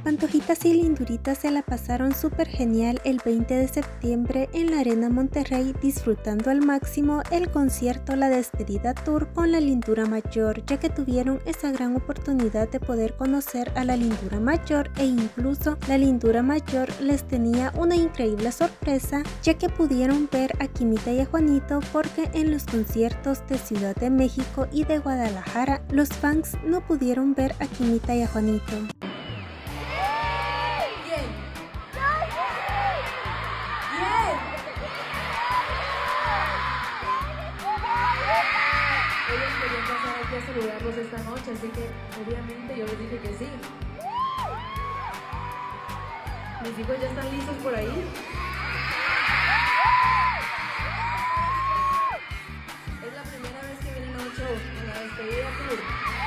Pantojitas y Linduritas se la pasaron súper genial el 20 de septiembre en la Arena Monterrey, disfrutando al máximo el concierto La Despedida Tour con la Lindura Mayor, ya que tuvieron esa gran oportunidad de poder conocer a la Lindura Mayor, e incluso la Lindura Mayor les tenía una increíble sorpresa, ya que pudieron ver a Quimita y a Juanito, porque en los conciertos de Ciudad de México y de Guadalajara los fans no pudieron ver a Quimita y a Juanito. Ellos querían pasar aquí a saludarlos esta noche, así que obviamente yo les dije que sí. Mis hijos ya están listos por ahí. Es la primera vez que vienen a un show, en la Despedida Tour.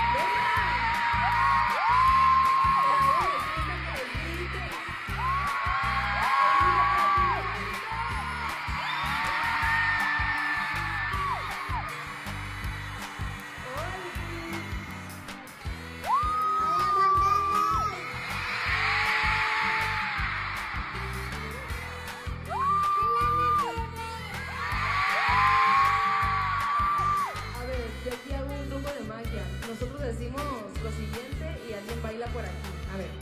Yo aquí hago un truco de magia. Nosotros decimos lo siguiente y alguien baila por aquí. A ver.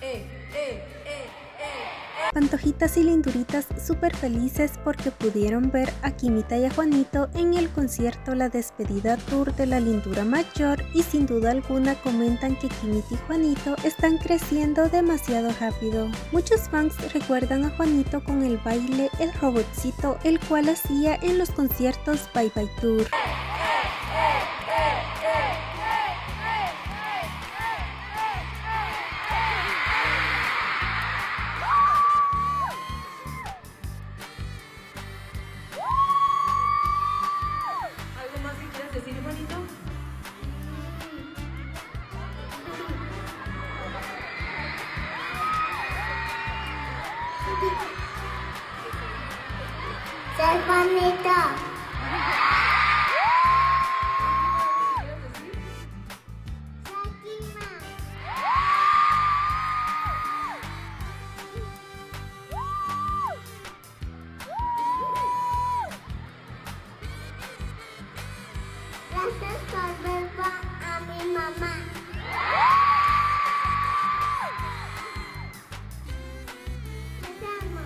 Pantojitas y Linduritas súper felices porque pudieron ver a Quimita y a Juanito en el concierto La Despedida Tour de la Lindura Mayor, y sin duda alguna comentan que Quimita y Juanito están creciendo demasiado rápido. Muchos fans recuerdan a Juanito con el baile El Robotcito, el cual hacía en los conciertos Bye Bye Tour. ¿Algo más que quieras decir, Juanito? ¡Soy Juanito! Gracias por ver a mi mamá. Los amo.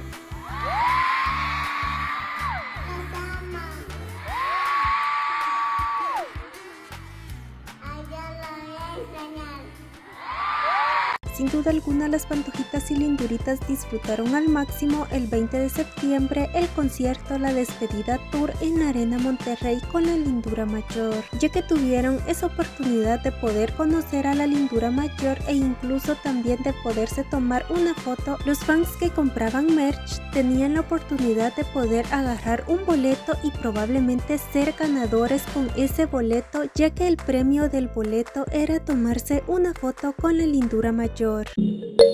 Los amo. Ay, yo lo voy a extrañar. Sin duda alguna, las Pantojitas y Linduritas disfrutaron al máximo el 20 de septiembre el concierto La Despedida Tour en la Arena Monterrey con la Lindura Mayor, ya que tuvieron esa oportunidad de poder conocer a la Lindura Mayor e incluso también de poderse tomar una foto. Los fans que compraban merch tenían la oportunidad de poder agarrar un boleto y probablemente ser ganadores con ese boleto, ya que el premio del boleto era tomarse una foto con la Lindura Mayor.